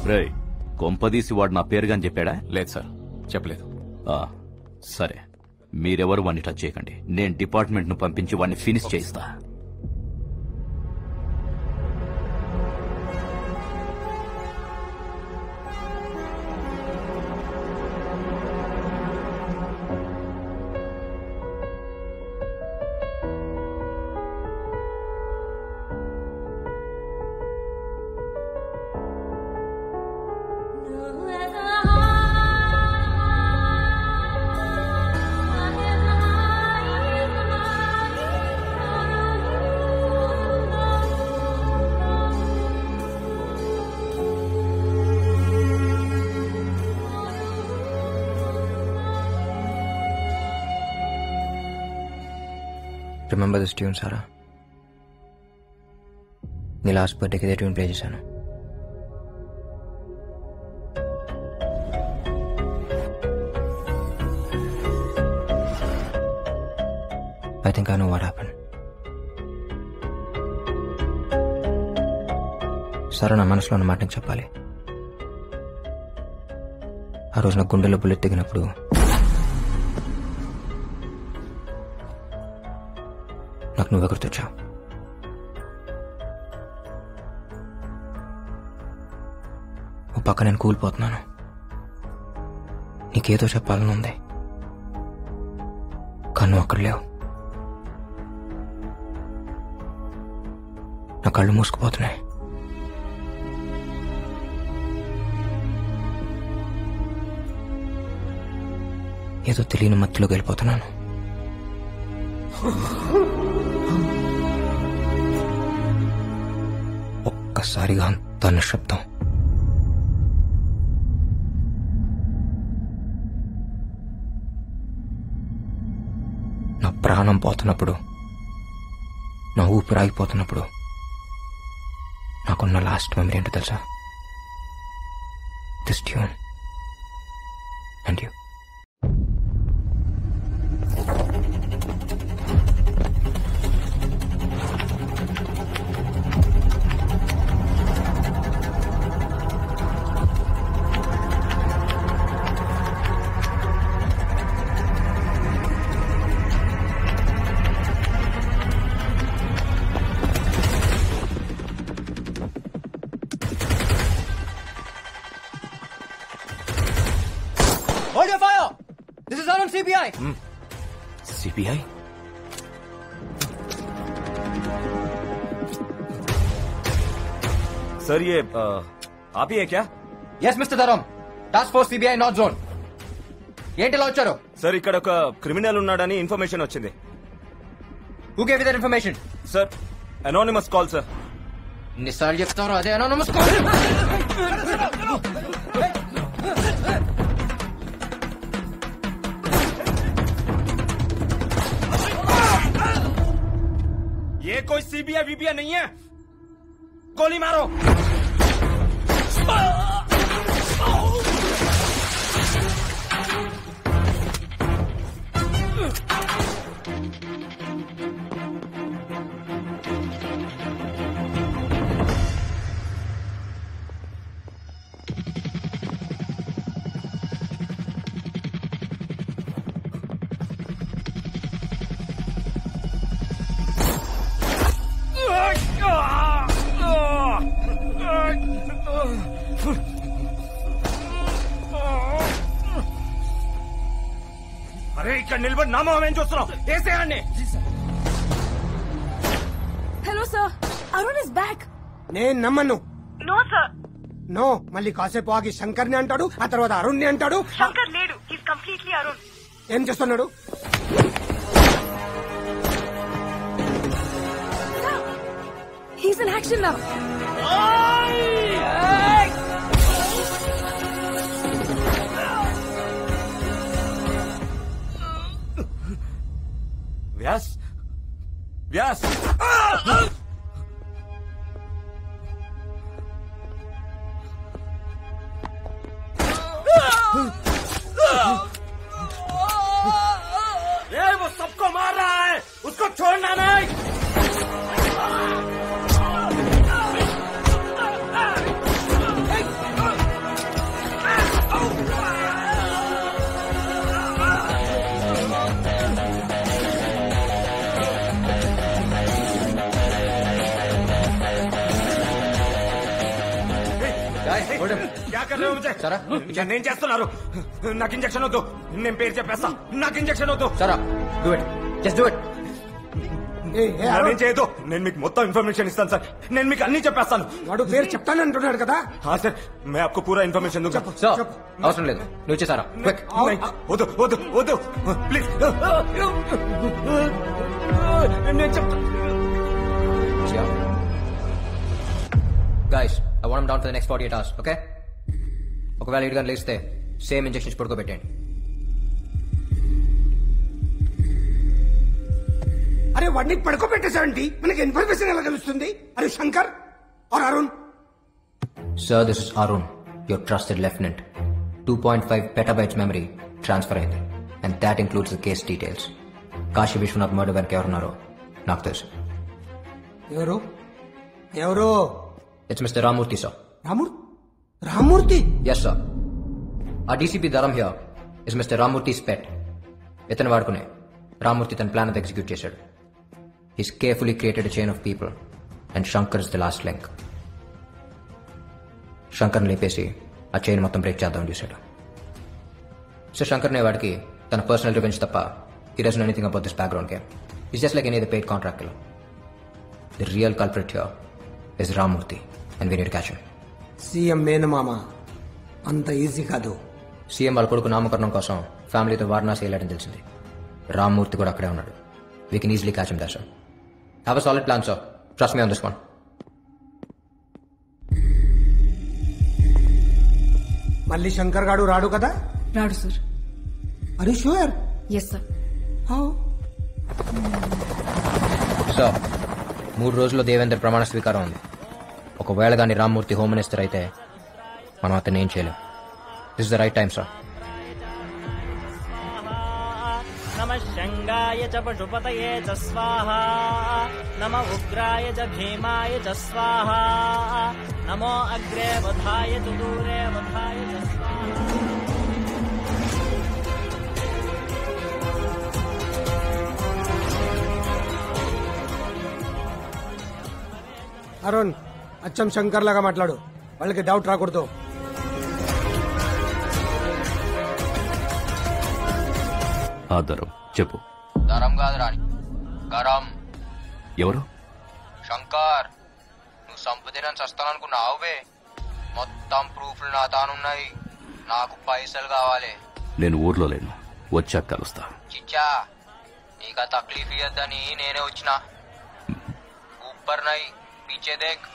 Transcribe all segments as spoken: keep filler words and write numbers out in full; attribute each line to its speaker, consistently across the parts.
Speaker 1: రేయ్, కొంపదీసి వాడు నా పేరుగాని చెప్పాడా?
Speaker 2: లేదు సార్, చెప్పలేదు.
Speaker 1: సరే, మీరెవరు వాడిని టచ్ చేయకండి. నేను డిపార్ట్మెంట్ ను పంపించి వాడిని ఫినిష్ చేయిస్తా.
Speaker 3: Remember this tune Sara? నీ లాస్ట్ బర్త్డేకి ఇదే ట్యూన్ ప్లే చేశాను. I think I know what happened. Sara, నా మనసులో ఉన్న మాట నీకు చెప్పాలి. ఆ రోజు నా గుండెలో బుల్లెట్ దిగినప్పుడు నాకు నువ్వే గుర్తొచ్చావు. ఓ పక్క నేను కూలిపోతున్నాను, నీకేదో చెప్పాలని ఉంది, కానీ నువ్వు అక్కడ లేవు. నా కళ్ళు మూసుకుపోతున్నాయి. ఏదో తెలియని మత్తులోకి వెళ్ళిపోతున్నాను. ఒక్కసారిగా అంత నిశ్శబ్దం. నా ప్రాణం పోతున్నప్పుడు, నా ఊపిరి ఆగిపోతున్నప్పుడు నాకున్న లాస్ట్ మెమరీ ఏంటో తెలుసా? This tune and you.
Speaker 4: Hold your fire! This is Arun, C B I.
Speaker 2: Hmm. C B I? Sir ये आ, आप ही है क्या?
Speaker 4: Yes, Mister Dharam. Task Force C B I North Zone. ఏంటి ఇలా వచ్చారు?
Speaker 2: సార్, ఇక్కడ ఒక క్రిమినల్ ఉన్నాడని ఇన్ఫర్మేషన్ వచ్చింది.
Speaker 4: Who gave you that information?
Speaker 2: Sir, anonymous call sir.
Speaker 4: ఎన్నిసార్లు చెప్తారో అదే అనోనిమస్ కాల్.
Speaker 2: ये कोई सीबीआई वीबीआई नहीं है. गोली मारो. అరే, ఇక్కడ నిలబడి నా మొహం ఏం చూస్తున్నావు? ఏసేయండి.
Speaker 5: Hello sir, Arun is back.
Speaker 6: నేను నమ్మను.
Speaker 5: No sir.
Speaker 6: నో, మళ్ళీ కాసేపు ఆగి శంకర్ ని అంటాడు, ఆ తర్వాత అరుణ్ ని అంటాడు.
Speaker 5: శంకర్ లేడు, హీస్ కంప్లీట్లీ అరుణ్.
Speaker 6: ఏం చేస్తున్నాడు?
Speaker 5: He's in action now.
Speaker 2: Vyas Vyas ये वो सबको मार रहा है, उसको छोड़ना नहीं. Hey!
Speaker 4: Guys, hold him.
Speaker 2: क्या कर रहे हो मुझे
Speaker 4: Sara,
Speaker 2: నేను చేస్తున్నారు నాకు ఇంజెక్షన్ వద్దు నేను పేరు చెప్పేస్తా నాకు ఇంజెక్షన్ వద్దు
Speaker 4: Shut up. Do it. Just do it.
Speaker 6: ఏ, ఏ, అరుణ్,
Speaker 2: నేను చేయదు నేను మీకు మొత్తం ఇన్ఫర్మేషన్ ఇస్తాను సార్ నేను మీకు అన్ని చెప్పేస్తాను
Speaker 6: వాడు పేరు చెప్తానంటున్నాడు కదా.
Speaker 2: हाँ सर मैं आपको पूरा इन्फॉर्मेशन दूंगा
Speaker 4: So, అవసరం లేదు నువ్వు ఇచ్చేసారా క్విక్
Speaker 2: नहीं, వద్దు వద్దు వద్దు ప్లీజ్ నేను చెప్తా
Speaker 4: guys I want down for the next forty eight hours okay ఒకవేళ ఇటు గంటలు లేస్తే సేమ్ ఇంజెక్షన్స్ పడుకోబెట్టండి.
Speaker 6: అరే వాడిని పడుకోబెట్టేసాంటి మనకి ఇన్ఫర్మేషన్ ఎలా తెలుస్తుంది? అరే శంకర్ और Arun.
Speaker 4: Sir, this is Arun, your trusted lieutenant. two point five petabytes memory transfer అయింది and that includes the case details. Kashi Vishwanath murder వెనక ఎవరున్నారో నాకు తెలుసు.
Speaker 6: ఎవరు ఎవరు?
Speaker 4: It's Mister Ramurthy sir.
Speaker 6: Ramudu Ramurthy.
Speaker 4: Yes sir. ఆ DCP Dharam here is Mister Ramurthy స్పెట్. ఇతను వాడుకునే రామూర్తి తన ప్లాన్ అంతా ఎగ్జిక్యూట్ చేశాడు. He's carefully created a chain of people and Shankar is the last link. శంకర్ని లేపేసి ఆ చైన్ మొత్తం బ్రేక్ చేద్దామని చూశాడు. సో శంకర్ అనే వాడికి తన పర్సనల్ రివెంజ్ తప్ప he doesn't know anything about this background game. He's just like any other paid contract killer. The real culprit here is Ramurthy and we need to catch him.
Speaker 6: CM మేనమామ అంత easy కాదు.
Speaker 4: CM వాళ్ళ కొడుకు నామకరణం కోసం ఫ్యామిలీతో వారణాసి వెళ్ళాడని తెలిసింది. రామ్మూర్తి కూడా అక్కడే ఉన్నాడు. We can easily catch him there, sir. Have a solid plan, sir. Trust me on this one.
Speaker 6: మళ్ళీ శంకర్ గాడు రాడు కదా?
Speaker 5: రాడు సార్.
Speaker 6: అరే షూర్.
Speaker 5: Yes sir.
Speaker 4: సార్ మూడు రోజుల్లో దేవేంద్ర ప్రమాణ స్వీకారం ఉంది. ఒకవేళ కానీ రామ్మూర్తి హోమ్ మినిస్టర్ అయితే మనం అతన్ని ఏం చేయలేం. This is the right time sir.
Speaker 7: नमः शंगाय च पशुपतये च स्वाहा नमः उग्राय च भीमाय च स्वाहा नमो अग्रे वधाय च दूरे वधाय च स्वाहा.
Speaker 6: అరుణ్ అచ్చం శంకర్ లాగా మాట్లాడు, వాళ్ళకి డౌట్ రాకూడదు.
Speaker 1: ఆధారం చెప్పు.
Speaker 4: దరం కాదు రాణి గరం.
Speaker 1: ఎవరు?
Speaker 4: శంకర్, నువ్వు సంపదినని చస్తాననుకున్నావువే. మొత్తం ప్రూఫ్లు నా తానున్నాయి. నాకు పైసలు కావాలి.
Speaker 1: నేను ఊర్లో లేను, వచ్చాక కలుస్తా.
Speaker 4: చిచ్చా నీకు ఆ తక్లీఫ్ ఇయ్యద్దని నేనే వచ్చిన. ఊపర్ నై పీచే దేఖ్.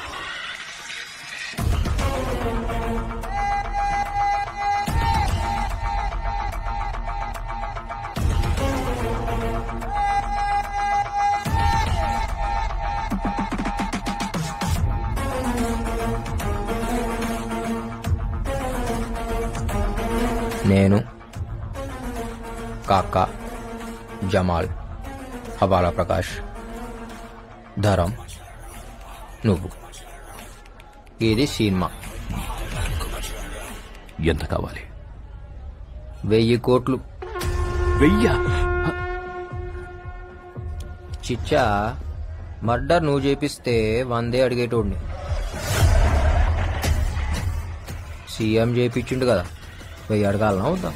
Speaker 4: నేను కాకా జమాల్ హవాలా ప్రకాష్ ధరం నువ్వు. ఇది సినిమా.
Speaker 1: ఎంత కావాలి?
Speaker 4: వెయ్యి కోట్లు.
Speaker 1: వెయ్యా?
Speaker 4: చిచ్చా మర్డర్ నువ్వు చేపిస్తే వందే అడిగేటోడిని. సీఎం చేపించిండు కదా, వెయ్యి అడగాలనా అవుతా?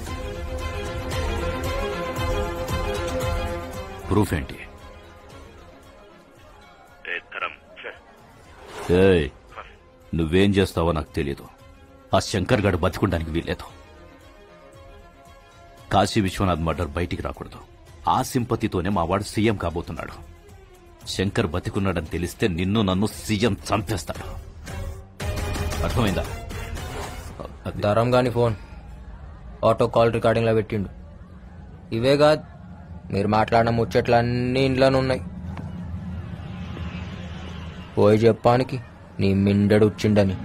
Speaker 1: ప్రూఫ్ ఏంటి? ఏయ్, నువ్వేం చేస్తావో నాకు తెలియదు. ఆ శంకర్ గడు బతికుండానికి వీల్లేదు. కాశీ విశ్వనాథ్ మర్డర్ బయటికి రాకూడదు. ఆ సింపతితోనే మా వాడు సీఎం కాబోతున్నాడు. శంకర్ బతికున్నాడని తెలిస్తే నిన్ను నన్ను సీఎం చంపేస్తాడు. అర్థమైందా?
Speaker 4: ధరం గాని ఫోన్ ఆటో కాల్ రికార్డింగ్ లో పెట్టిండు. ఇవే కాదు, మీరు మాట్లాడిన ముచ్చట్లు అన్ని ఇంట్లోనే ఉన్నాయి. పోయి చెప్పానికి నీ మిండడు వచ్చిండని.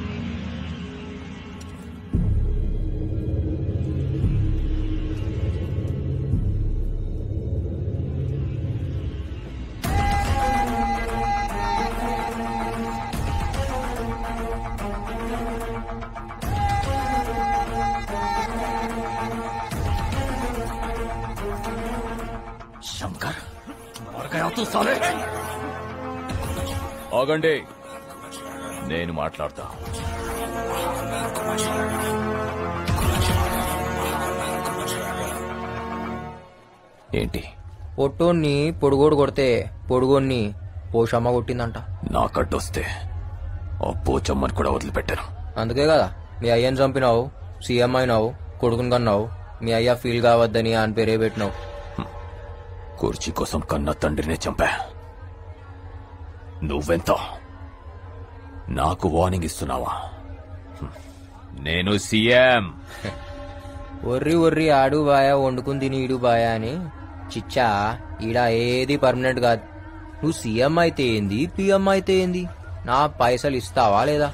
Speaker 1: శంకర్ మరగయాతో సాలే. ఆగండి, నేను మాట్లాడతా.
Speaker 3: ఏంటి?
Speaker 4: పొట్టోన్ని పొడుగోడు కొడితే పొడుగోన్ని పోషమ్మ కొట్టిందంట.
Speaker 3: నాకడ్డొస్తే ఆ పోచమ్మని కూడా వదిలిపెట్టాను.
Speaker 4: అందుకే కదా మీ అయ్యని చంపినావు, సీఎం అయినావు, కొడుకుని కన్నావు, మీ అయ్య ఫీల్ కావద్దని అని పేరే పెట్టినావు.
Speaker 3: కుర్చీ కోసం కన్న తండ్రినే చంపా. నువ్వెంత నాకు వార్నింగ్ ఇస్తున్నావా? నేను సీఎం.
Speaker 4: ఒర్రి ఒర్రి ఆడు బాయా వండుకుని తిని ఈడు బాయా అని చిచ్చా ఈడ ఏది పర్మనెంట్ కాదు. నువ్వు సీఎం అయితే ఏంది, పిఎం అయితే ఏంది, నా పైసలు ఇస్తావా లేదా?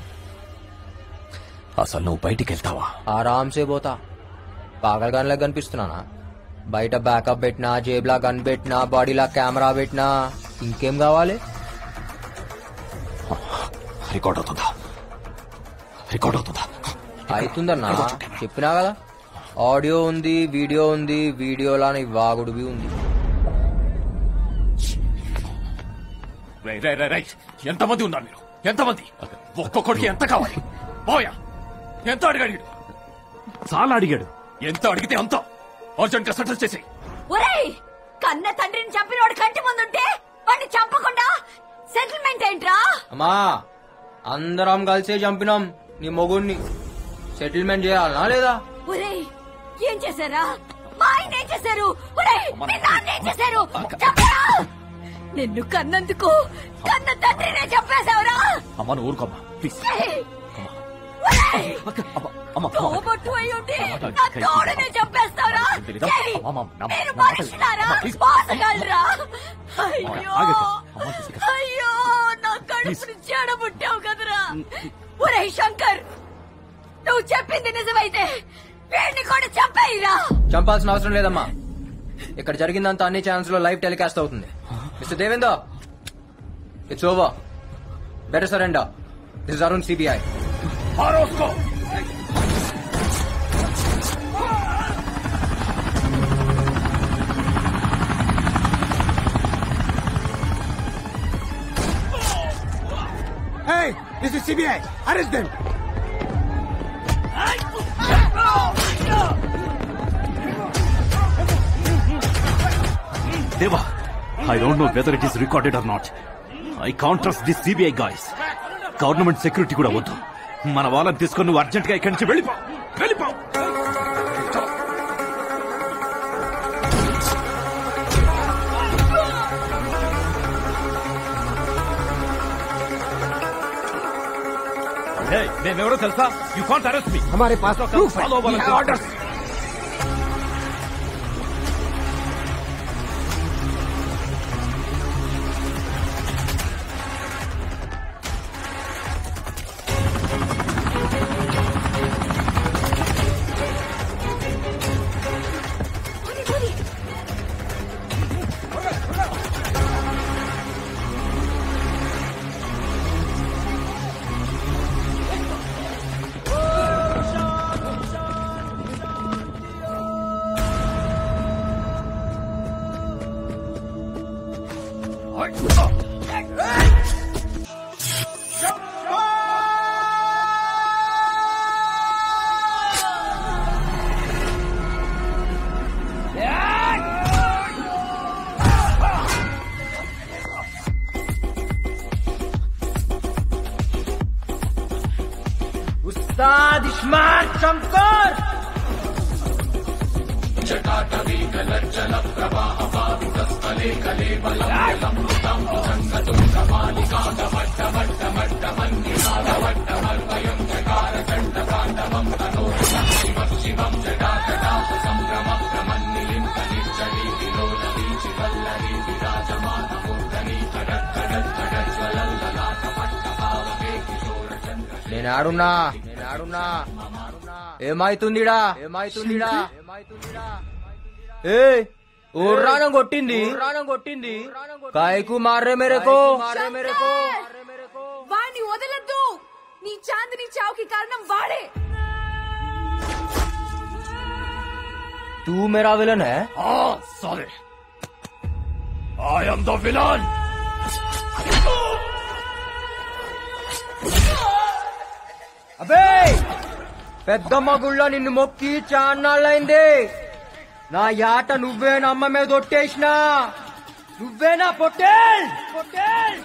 Speaker 3: అసలు నువ్వు బయటికి వెళ్తావా?
Speaker 4: ఆరాంసే పోతా. పాగల్ గన్లా కనిపిస్తున్నానా? బయట బ్యాకప్ పెట్టినా, జేబులా గన్ పెట్టినా, బాడీలా కెమెరా పెట్టినా, ఇంకేం కావాలి?
Speaker 3: రికార్డ్ అవుతుందా? రికార్డ్ అవుతుందా?
Speaker 4: అవుతుందన్నా, చెప్పినా కదా. ఆడియో ఉంది, వీడియో ఉంది, వీడియోలా నీ వాగుడువి ఉంది.
Speaker 3: ఎంతమంది ఉన్నారు మీరు? ఎంతమంది? ఒక్కొక్కడికి ఎంత కావాలి? పోయా ఎంత అడిగాడు?
Speaker 1: చాలా అడిగాడు.
Speaker 3: ఎంత అడిగితే అంత అర్జెంట్ గా సెటిల్ చేసి.
Speaker 5: ఒరేయ్, కన్న తండ్రిని చంపినోడు కంటి ముందుంటే వాడిని చంపకుండా సెటిల్మెంట్ ఏంట్రా?
Speaker 4: అమ్మా, అందరం కలిసే చంపినాం నీ మొగుడిని. సెటిల్మెంట్ చేయాలనా లేదా?
Speaker 5: ఒరేయ్, ఏం చేశారా? మా ఆయన ఏం చేశారు? ఒరేయ్, మీ నాన్న ఏం చేశారు? చెప్పరా? నిన్ను కన్నందుకు కన్న తండ్రినే చంపేశావురా?
Speaker 3: అమ్మ నువ్వు ఊరుకోమ్మా ప్లీజ్.
Speaker 5: తోబొట్టు అయి ఉండి నా తోడునే చంపేస్తావురా? నేను మనుషులారా? మోసగాళ్ళరా? అయ్యో అయ్యో, నా కడుపుని చెడబుట్టావు కదరా. ఒరేయ్ శంకర్, నువ్వు చెప్పింది నిజమైతే వీడిని కూడా చంపేయిరా.
Speaker 4: చంపాల్సిన అవసరం లేదమ్మా. ఇక్కడ జరిగిందంతా అన్ని ఛానల్స్ లో లైవ్ టెలికాస్ట్ అవుతుంది. Mister Devender, it's over. Better surrender. This is Arun, CBI.
Speaker 6: Hey, this is C B I. Arrest them.
Speaker 1: Deva, I don't know whether it is recorded or not. I can't trust these C B I guys. Government security కూడా వద్దు. మన వాళ్ళని తీసుకొని నువ్వు urgent గా ఇక్కడి నుంచి వెళ్ళిపో వెళ్ళిపో మేమెవరో తెలుసా? You can't arrest me.
Speaker 6: हमारे पास proof है.
Speaker 1: Follow
Speaker 6: We have orders.
Speaker 7: उस्ताद स्मार्ट शंकर.
Speaker 4: నేను ఆడున్నా నేను ఆడున్నా ఏమైతుందిడా ఏమైతుందిడా ఏమైతుందిడా ఏ ఊర్రానం కొట్టింది ఊర్రానం కొట్టింది కాయకు మారే మేరకు మారే మేరకు
Speaker 5: వాడిని వదలద్దు. నీ చాందిని చావుకి కారణం వాడే.
Speaker 4: तू मेरा विलन है?
Speaker 3: हाँ साले, I am the villain.
Speaker 8: అబే పెద్దమ్మ గుళ్ళో నిన్ను మొక్కి చాన్నాళ్ళైంది. నా యాట నువ్వేనా అమ్మ మీద ఒట్టేసినా? నువ్వేనా పొట్టేల్ పొట్టేల్?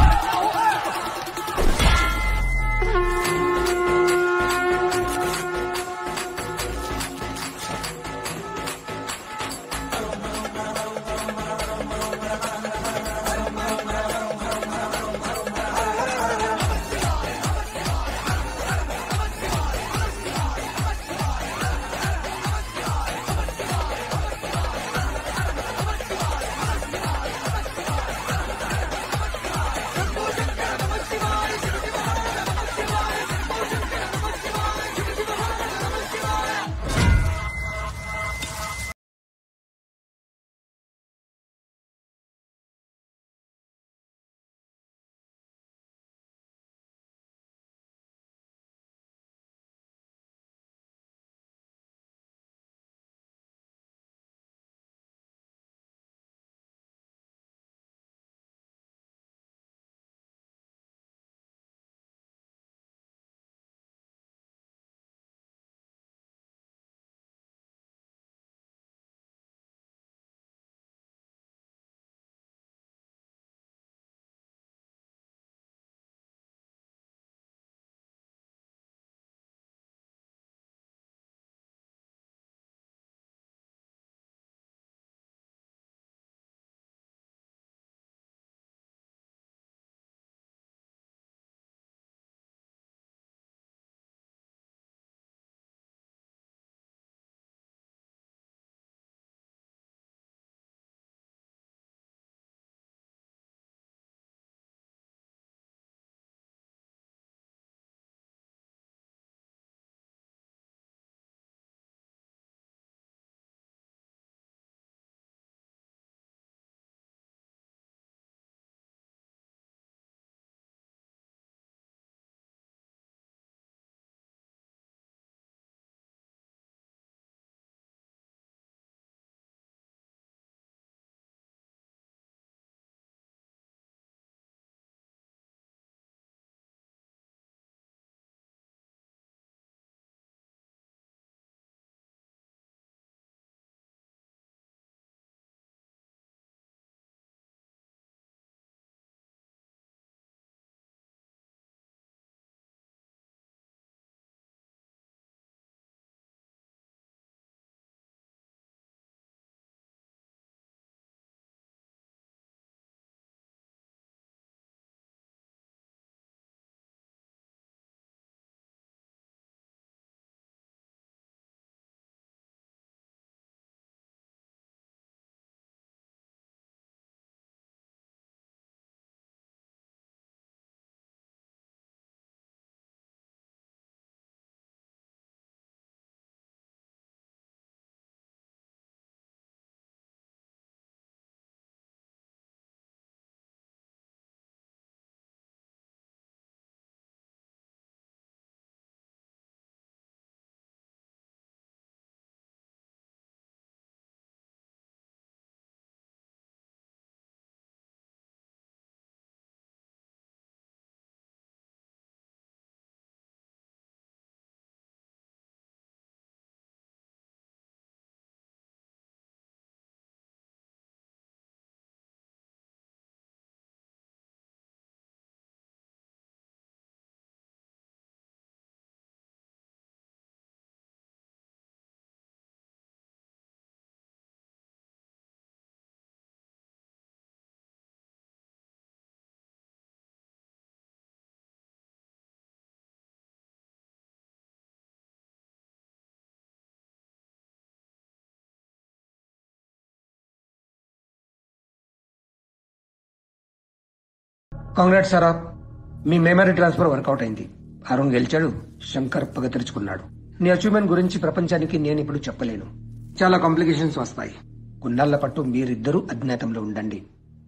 Speaker 6: Congrats sir. మీ మెమరీ ట్రాన్స్ఫర్ వర్కౌట్ అయింది. అరుణ్ గెలిచాడు, శంకర్ పగ తెరుచుకున్నాడు. నీ అచీవ్మెంట్ గురించి ప్రపంచానికి నేను ఇప్పుడు చెప్పలేను. చాలా కాంప్లికేషన్స్ వస్తాయి. కొన్నాళ్ల పట్టు మీరిద్దరూ అజ్ఞాతంలో ఉండండి.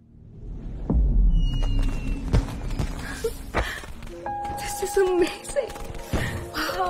Speaker 5: This is amazing. Wow.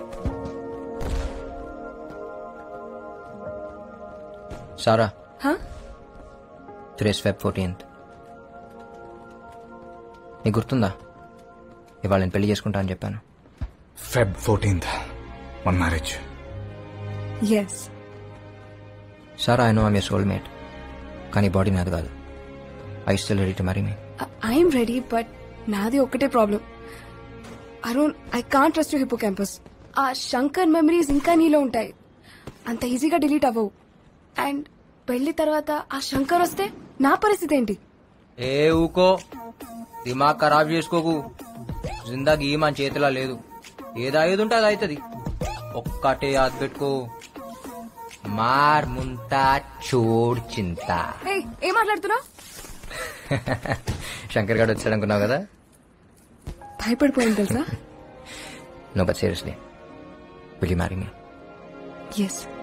Speaker 4: Sara,
Speaker 5: Huh?
Speaker 4: Today's Feb fourteenth. నీకు గుర్తుందా ఇవాళ నేను పెళ్లి చేసుకుంటా అని చెప్పాను?
Speaker 9: Feb fourteenth one marriage.
Speaker 10: Yes
Speaker 4: Sara, I know I'm your soulmate, కానీ బాడీ నాది కాదు. I still ready to marry me?
Speaker 10: I'm ready, but నాది ఒక్కటే problem. Arun, I can't trust you hippocampus. ఆ శంకర్ మెమరీస్ ఇంకా నీలో ఉంటాయి, అంత ఈజీగా డిలీట్ అవ్వవు. అండ్ పెళ్లి తర్వాత ఆ శంకర్ వస్తే నా పరిస్థితి ఏంటి?
Speaker 8: ఏ ఊకో, దిమాగ్ ఖరాబ్ చేసుకోకు. జిందాగీ మన చేతిలో లేదు. ఏది అయ్యేది ఉంటే అది అవుతుంది. ఒక్కటే యాద్ పెట్టుకో, మార్ ముంతా చోడ్ చింత.
Speaker 10: ఏయ్, ఏం మాట్లాడుతున్నా?
Speaker 4: శంకర్ గారు వచ్చాడు అనుకున్నావు కదా?
Speaker 10: భయపడిపోయింది తెలుసా?
Speaker 4: No, but seriously, will you marry me?
Speaker 10: Yes.